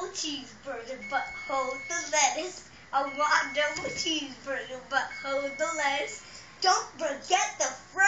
cheeseburger, but hold the lettuce. I want double cheeseburger, but hold the lettuce. Don't forget the